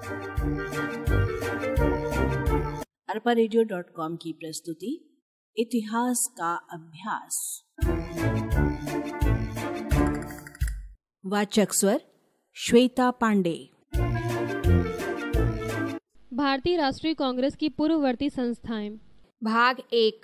arparedio.com की प्रस्तुति इतिहास का अभ्यास। वाचक स्वर श्वेता पांडे। भारतीय राष्ट्रीय कांग्रेस की पूर्ववर्ती संस्थाएं, भाग 1।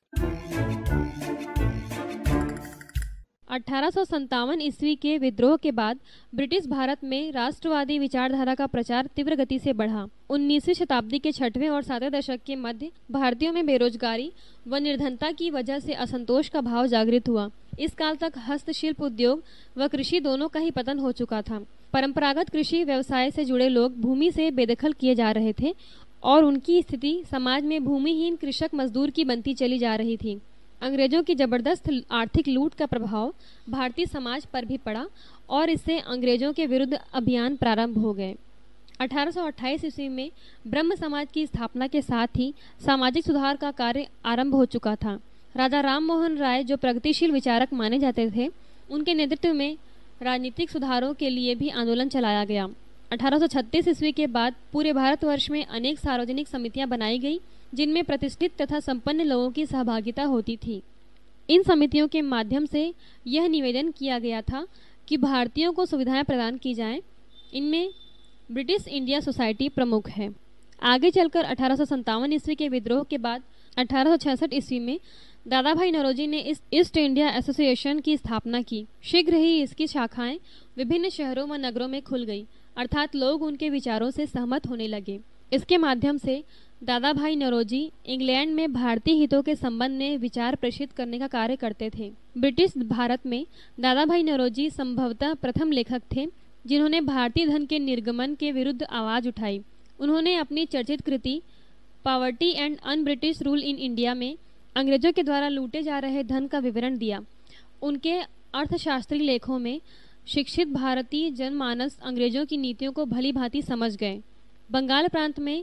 1857 ईस्वी के विद्रोह के बाद ब्रिटिश भारत में राष्ट्रवादी विचारधारा का प्रचार तीव्र गति से बढ़ा। 19वीं शताब्दी के 6वें और 7वें दशक के मध्य भारतीयों में बेरोजगारी व निर्धनता की वजह से असंतोष का भाव जागृत हुआ। इस काल तक हस्तशिल्प उद्योग व कृषि दोनों का ही पतन हो चुका था। परंपरागत कृषि व्यवसाय से जुड़े लोग भूमि से बेदखल किए जा रहे थे और उनकी स्थिति समाज में भूमिहीन कृषक मजदूर की बनती चली जा रही थी। अंग्रेजों की जबरदस्त आर्थिक लूट का प्रभाव भारतीय समाज पर भी पड़ा और इससे अंग्रेजों के विरुद्ध अभियान प्रारंभ हो गए। 1828 ईस्वी में ब्रह्म समाज की स्थापना के साथ ही सामाजिक सुधार का कार्य आरंभ हो चुका था। राजा राम मोहन राय, जो प्रगतिशील विचारक माने जाते थे, उनके नेतृत्व में राजनीतिक सुधारों के लिए भी आंदोलन चलाया गया। 1836 ईस्वी के बाद पूरे भारतवर्ष में अनेक सार्वजनिक समितियां बनाई गई, जिनमें प्रतिष्ठित तथा संपन्न लोगों की सहभागिता होती थी। इन समितियों के माध्यम से यह निवेदन किया गया था कि भारतीयों को सुविधाएं प्रदान की जाएं। इनमें ब्रिटिश इंडिया सोसाइटी प्रमुख है। आगे चलकर 1857 ईस्वी के विद्रोह के बाद 1866 ईस्वी में दादा भाई नौरोजी ने इस ईस्ट इंडिया एसोसिएशन की स्थापना की। शीघ्र ही इसकी शाखाएं विभिन्न शहरों व नगरों में खुल गई, अर्थात लोग उनके विचारों से सहमत होने लगे। इसके माध्यम से दादा भाई नौरोजी इंग्लैंड में भारतीय हितों के संबंध में विचार प्रेषित करने का कार्य करते थे। ब्रिटिश भारत में दादा भाई नौरोजी संभवतः प्रथम लेखक थे जिन्होंने भारतीय धन के निर्गमन के विरुद्ध आवाज उठाई। उन्होंने अपनी चर्चित कृति poverty and un British rule in India में अंग्रेजों के द्वारा लूटे जा रहे धन का विवरण दिया। उनके अर्थशास्त्री लेखों में शिक्षित भारतीय जनमानस अंग्रेजों की नीतियों को भली भांति समझ गए। बंगाल प्रांत में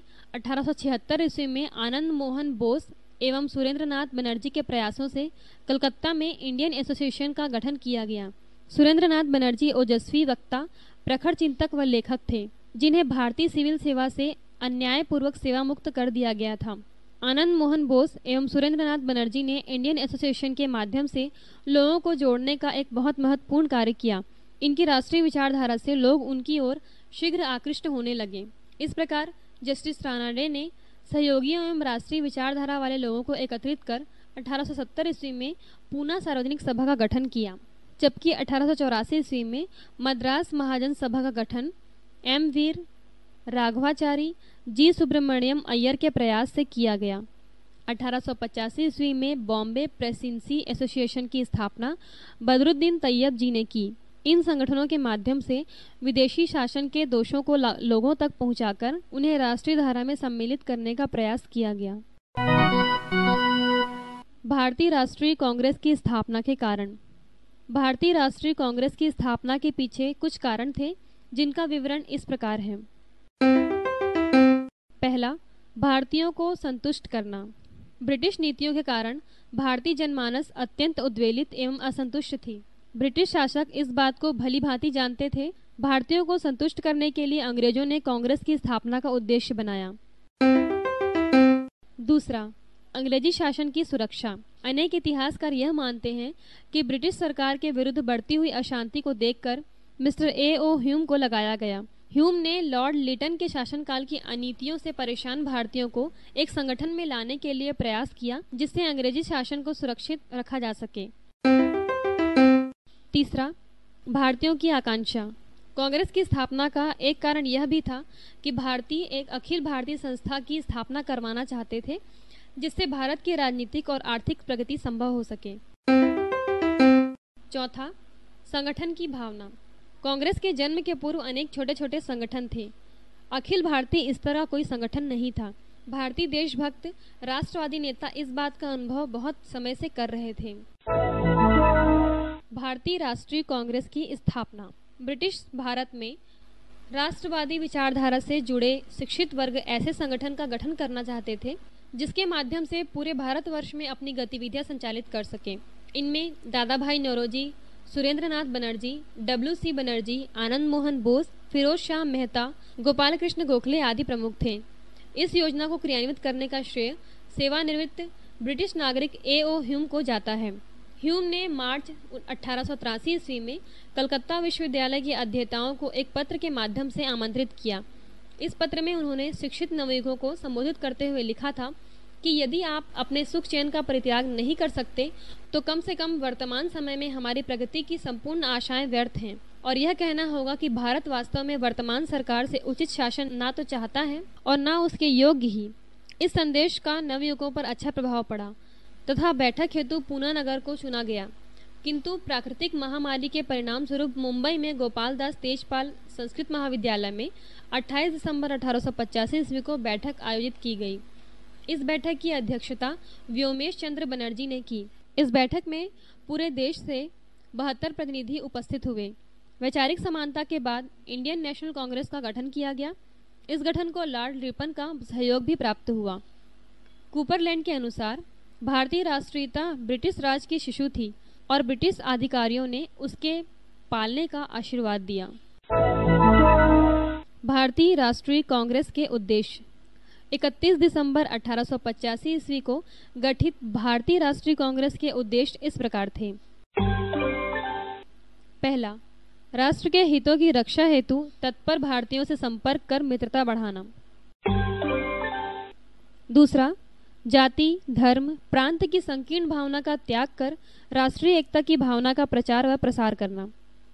1876 ईस्वी में आनंद मोहन बोस एवं सुरेंद्रनाथ बनर्जी के प्रयासों से कलकत्ता में इंडियन एसोसिएशन का गठन किया गया। सुरेंद्रनाथ बनर्जी ओजस्वी वक्ता, प्रखर चिंतक व लेखक थे, जिन्हें भारतीय सिविल सेवा से अन्यायपूर्वक सेवा मुक्त कर दिया गया था। आनंद मोहन बोस एवं सुरेंद्रनाथ बनर्जी ने इंडियन एसोसिएशन के माध्यम से लोगों को जोड़ने का एक बहुत महत्वपूर्ण कार्य किया। इनकी राष्ट्रीय विचारधारा से लोग उनकी ओर शीघ्र आकृष्ट होने लगे। इस प्रकार जस्टिस रानाडे ने सहयोगियों एवं राष्ट्रीय विचारधारा वाले लोगों को एकत्रित कर 1870 ईस्वी में पूना सार्वजनिक सभा का गठन किया, जबकि 1884 ईस्वी में मद्रास महाजन सभा का गठन एम वीर राघवाचारी, जी सुब्रमण्यम अय्यर के प्रयास से किया गया। 1885 ईस्वी में बॉम्बे प्रेसिडेंसी एसोसिएशन की स्थापना बदरुद्दीन तैयब जी ने की। इन संगठनों के माध्यम से विदेशी शासन के दोषों को लोगों तक पहुंचाकर उन्हें राष्ट्रीय धारा में सम्मिलित करने का प्रयास किया गया। भारतीय राष्ट्रीय कांग्रेस की स्थापना के कारण। भारतीय राष्ट्रीय कांग्रेस की स्थापना के पीछे कुछ कारण थे, जिनका विवरण इस प्रकार है। पहला, भारतीयों को संतुष्ट करना। ब्रिटिश नीतियों के कारण भारतीय जनमानस अत्यंत उद्वेलित एवं असंतुष्ट थी। ब्रिटिश शासक इस बात को भली भांति जानते थे। भारतीयों को संतुष्ट करने के लिए अंग्रेजों ने कांग्रेस की स्थापना का उद्देश्य बनाया। दूसरा, अंग्रेजी शासन की सुरक्षा। अनेक इतिहासकार यह मानते हैं कि ब्रिटिश सरकार के विरुद्ध बढ़ती हुई अशांति को देखकर मिस्टर A.O. ह्यूम को लगाया गया। ह्यूम ने लॉर्ड लिटन के शासनकाल की अनीतियों से परेशान भारतीयों को एक संगठन में लाने के लिए प्रयास किया, जिससे अंग्रेजी शासन को सुरक्षित रखा जा सके। तीसरा, भारतीयों की आकांक्षा। कांग्रेस की स्थापना का एक कारण यह भी था कि भारतीय एक अखिल भारतीय संस्था की स्थापना करवाना चाहते थे, जिससे भारत की राजनीतिक और आर्थिक प्रगति संभव हो सके। चौथा, संगठन की भावना। कांग्रेस के जन्म के पूर्व अनेक छोटे छोटे संगठन थे। अखिल भारतीय इस तरह कोई संगठन नहीं था। भारतीय देशभक्त राष्ट्रवादी नेता इस बात का अनुभव बहुत समय से कर रहे थे। भारतीय राष्ट्रीय कांग्रेस की स्थापना। ब्रिटिश भारत में राष्ट्रवादी विचारधारा से जुड़े शिक्षित वर्ग ऐसे संगठन का गठन करना चाहते थे, जिसके माध्यम से पूरे भारतवर्ष में अपनी गतिविधियां संचालित कर सके। इनमें दादा भाई नौरोजी, सुरेंद्रनाथ बनर्जी, W.C. बनर्जी, आनंद मोहन बोस, फिरोज शाह मेहता, गोपाल कृष्ण गोखले आदि प्रमुख थे। इस योजना को क्रियान्वित करने का श्रेय सेवानिवृत्त ब्रिटिश नागरिक A.O. ह्यूम को जाता है। ह्यूम ने मार्च 1883 ईस्वी में कलकत्ता विश्वविद्यालय के अध्येताओं को एक पत्र के माध्यम से आमंत्रित किया। इस पत्र में उन्होंने शिक्षित नवयुगों को संबोधित करते हुए लिखा था कि यदि आप अपने सुख चैन का परित्याग नहीं कर सकते तो कम से कम वर्तमान समय में हमारी प्रगति की संपूर्ण आशाएं व्यर्थ हैं। और यह कहना होगा कि भारत वास्तव में वर्तमान सरकार से उचित शासन ना तो चाहता है और ना उसके योग्य ही। इस संदेश का नवयुवकों पर अच्छा प्रभाव पड़ा तथा बैठक हेतु पूना नगर को चुना गया, किंतु प्राकृतिक महामारी के परिणाम स्वरूप मुंबई में गोपाल दास तेजपाल संस्कृत महाविद्यालय में 28 दिसंबर 1885 ईस्वी को बैठक आयोजित की गई। इस बैठक की अध्यक्षता व्योमेश चंद्र बनर्जी ने की। इस बैठक में पूरे देश से 72 प्रतिनिधि उपस्थित हुए। वैचारिक समानता के बाद इंडियन नेशनल कांग्रेस का गठन किया गया। इस गठन को लॉर्ड रिपन का सहयोग भी प्राप्त हुआ। कूपरलैंड के अनुसार भारतीय राष्ट्रीयता ब्रिटिश राज की शिशु थी और ब्रिटिश अधिकारियों ने उसके पालने का आशीर्वाद दिया। भारतीय राष्ट्रीय कांग्रेस के उद्देश्य। 31 दिसंबर 1885 ईस्वी को गठित भारतीय राष्ट्रीय कांग्रेस के उद्देश्य इस प्रकार थे। पहला, राष्ट्र के हितों की रक्षा हेतु तत्पर भारतीयों से संपर्क कर मित्रता बढ़ाना। दूसरा, जाति, धर्म, प्रांत की संकीर्ण भावना का त्याग कर राष्ट्रीय एकता की भावना का प्रचार व प्रसार करना।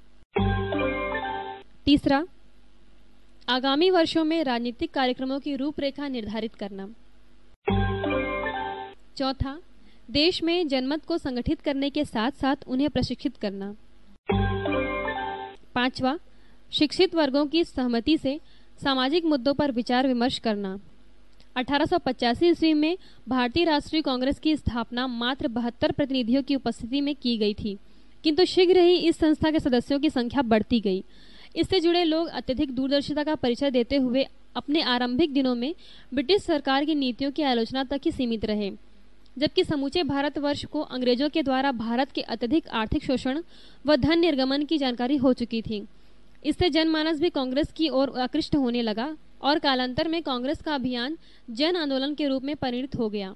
तीसरा, आगामी वर्षों में राजनीतिक कार्यक्रमों की रूपरेखा निर्धारित करना। चौथा, देश में जनमत को संगठित करने के साथ साथ उन्हें प्रशिक्षित करना। पांचवा, शिक्षित वर्गों की सहमति से सामाजिक मुद्दों पर विचार विमर्श करना। 1885 ईस्वी में भारतीय राष्ट्रीय कांग्रेस की स्थापना मात्र 72 प्रतिनिधियों की उपस्थिति में की गई थी, किंतु शीघ्र ही इस संस्था के सदस्यों की संख्या बढ़ती गई। इससे जुड़े लोग अत्यधिक दूरदर्शिता का परिचय देते हुए अपने आरंभिक दिनों में ब्रिटिश सरकार की नीतियों की आलोचना तक ही सीमित रहे, जबकि समूचे भारतवर्ष को अंग्रेजों के द्वारा भारत के अत्यधिक आर्थिक शोषण व धन निर्गमन की जानकारी हो चुकी थी। इससे जनमानस भी कांग्रेस की ओर आकृष्ट होने लगा और कालांतर में कांग्रेस का अभियान जन आंदोलन के रूप में परिणत हो गया।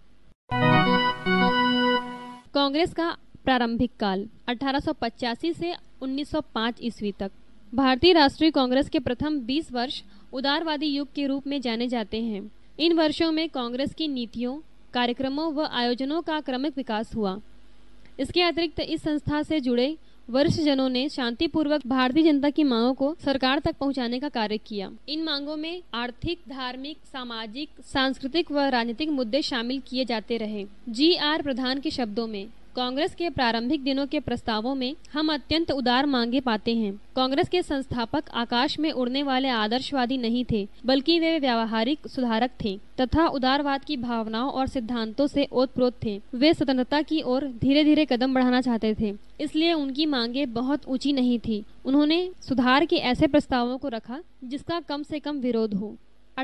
कांग्रेस का प्रारंभिक काल 1885 से 1905 ईस्वी तक। भारतीय राष्ट्रीय कांग्रेस के प्रथम 20 वर्ष उदारवादी युग के रूप में जाने जाते हैं। इन वर्षों में कांग्रेस की नीतियों, कार्यक्रमों व आयोजनों का क्रमिक विकास हुआ। इसके अतिरिक्त इस संस्था से जुड़े वरिष्ठजनों ने शांतिपूर्वक भारतीय जनता की मांगों को सरकार तक पहुंचाने का कार्य किया। इन मांगों में आर्थिक, धार्मिक, सामाजिक, सांस्कृतिक व राजनीतिक मुद्दे शामिल किए जाते रहे। G.R. प्रधान के शब्दों में, कांग्रेस के प्रारंभिक दिनों के प्रस्तावों में हम अत्यंत उदार मांगे पाते हैं। कांग्रेस के संस्थापक आकाश में उड़ने वाले आदर्शवादी नहीं थे, बल्कि वे व्यावहारिक सुधारक थे तथा उदारवाद की भावनाओं और सिद्धांतों से ओतप्रोत थे। वे स्वतंत्रता की ओर धीरे धीरे कदम बढ़ाना चाहते थे, इसलिए उनकी मांगे बहुत ऊंची नहीं थी। उन्होंने सुधार के ऐसे प्रस्तावों को रखा जिसका कम से कम विरोध हो।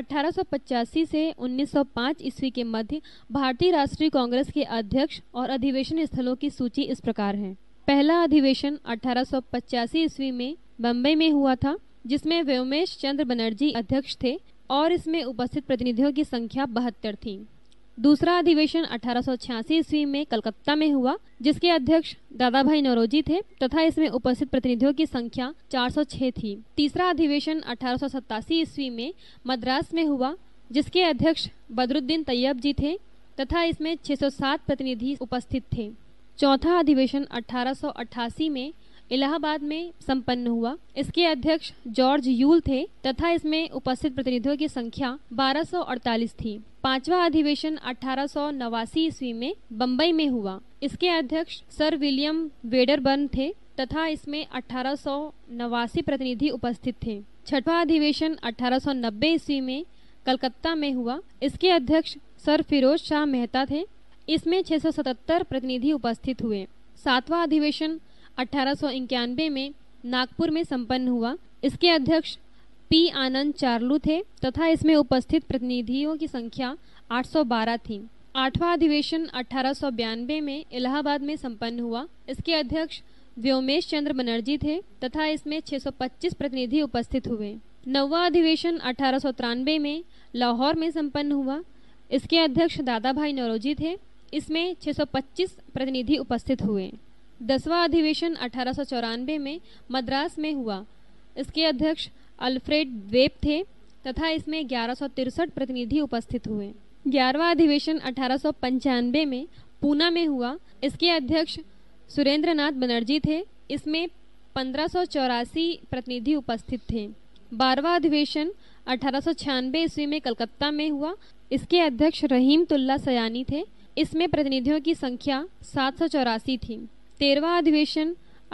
1885 से 1905 ईस्वी के मध्य भारतीय राष्ट्रीय कांग्रेस के अध्यक्ष और अधिवेशन स्थलों की सूची इस प्रकार है। पहला अधिवेशन 1885 ईस्वी में बम्बई में हुआ था, जिसमें व्योमेश चंद्र बनर्जी अध्यक्ष थे और इसमें उपस्थित प्रतिनिधियों की संख्या 72 थी। दूसरा अधिवेशन 1886 ईस्वी में कलकत्ता में हुआ, जिसके अध्यक्ष दादा भाई नौरोजी थे तथा इसमें उपस्थित प्रतिनिधियों की संख्या 406 थी। तीसरा अधिवेशन 1887 ईस्वी में मद्रास में हुआ, जिसके अध्यक्ष बदरुद्दीन तैयब जी थे तथा इसमें 607 प्रतिनिधि उपस्थित थे। चौथा अधिवेशन 1888 में इलाहाबाद में संपन्न हुआ। इसके अध्यक्ष जॉर्ज यूल थे तथा इसमें उपस्थित प्रतिनिधियों की संख्या 1248 थी। पांचवा अधिवेशन 1889 ईस्वी में बम्बई में हुआ। इसके अध्यक्ष सर विलियम वेडरबर्न थे तथा इसमें 1889 प्रतिनिधि उपस्थित थे। छठवां अधिवेशन 1890 ईस्वी में कलकत्ता में हुआ। इसके अध्यक्ष सर फिरोज शाह मेहता थे। इसमें 677 प्रतिनिधि उपस्थित हुए। सातवां अधिवेशन 1891 में नागपुर में संपन्न हुआ। इसके अध्यक्ष पी आनंद चार्लू थे तथा इसमें उपस्थित प्रतिनिधियों की संख्या 812 थी। आठवां अधिवेशन 1892 में इलाहाबाद में संपन्न हुआ। इसके अध्यक्ष व्योमेश चंद्र बनर्जी थे तथा इसमें 625 प्रतिनिधि उपस्थित हुए। 9वां अधिवेशन 1893 में लाहौर में संपन्न हुआ। इसके अध्यक्ष दादा भाई नौरोजी थे। इसमें 625 प्रतिनिधि उपस्थित हुए। 10वां अधिवेशन 1894 में मद्रास में हुआ। इसके अध्यक्ष अल्फ्रेड वेब थे तथा इसमें 1163 प्रतिनिधि उपस्थित हुए। 11वां अधिवेशन 1895 में पूना में हुआ। इसके अध्यक्ष सुरेंद्रनाथ बनर्जी थे। इसमें 1584 प्रतिनिधि उपस्थित थे। 12वां अधिवेशन 1896 ईस्वी में कलकत्ता में हुआ। इसके अध्यक्ष रहीमतुल्ला सयानी थे। इसमें प्रतिनिधियों की संख्या 784 थी। 13वां अधिवेशन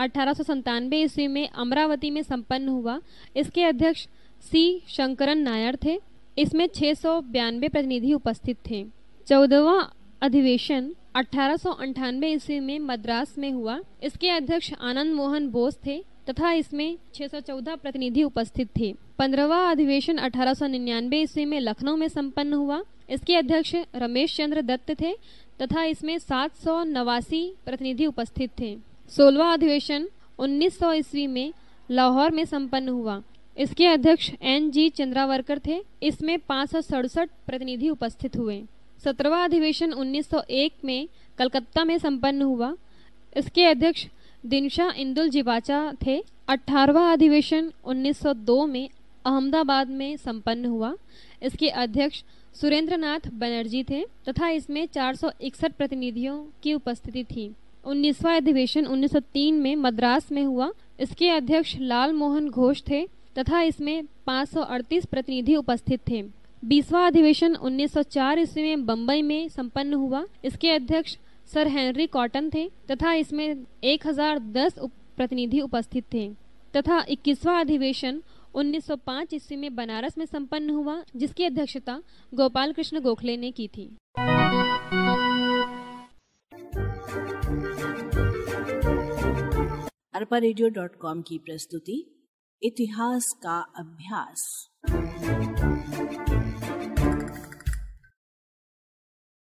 1897 ईस्वी में अमरावती में संपन्न हुआ। इसके अध्यक्ष सी शंकरन नायर थे। इसमें 692 प्रतिनिधि उपस्थित थे। 14वां अधिवेशन 1898 ईस्वी में मद्रास में हुआ। इसके अध्यक्ष आनंद मोहन बोस थे तथा इसमें 614 प्रतिनिधि उपस्थित थे। 15वां अधिवेशन 1899 ईस्वी में लखनऊ में संपन्न हुआ। इसके अध्यक्ष रमेश चंद्र दत्त थे तथा इसमें 789 प्रतिनिधि उपस्थित थे। 16वां अधिवेशन 1900 ईस्वी में लाहौर में संपन्न हुआ। इसके अध्यक्ष NG चंद्रावरकर थे। इसमें 567 प्रतिनिधि उपस्थित हुए। 17वां अधिवेशन 1901 में कलकत्ता में संपन्न हुआ। इसके अध्यक्ष दिनशा इंदुल जिवाचा थे। 18वां अधिवेशन 1902 में अहमदाबाद में संपन्न हुआ। इसके अध्यक्ष सुरेंद्रनाथ बनर्जी थे तथा इसमें 461 प्रतिनिधियों की उपस्थिति थी। 19वां अधिवेशन 1903 में मद्रास में हुआ। इसके अध्यक्ष लाल मोहन घोष थे तथा इसमें 538 प्रतिनिधि उपस्थित थे। 20वां अधिवेशन 1904 ईस्वी में बम्बई में संपन्न हुआ। इसके अध्यक्ष सर हेनरी कॉटन थे तथा इसमें 1010 प्रतिनिधि उपस्थित थे। तथा 21वां अधिवेशन 1905 ईस्वी में बनारस में संपन्न हुआ, जिसकी अध्यक्षता गोपाल कृष्ण गोखले ने की थी। arparadio.com की प्रस्तुति इतिहास का अभ्यास।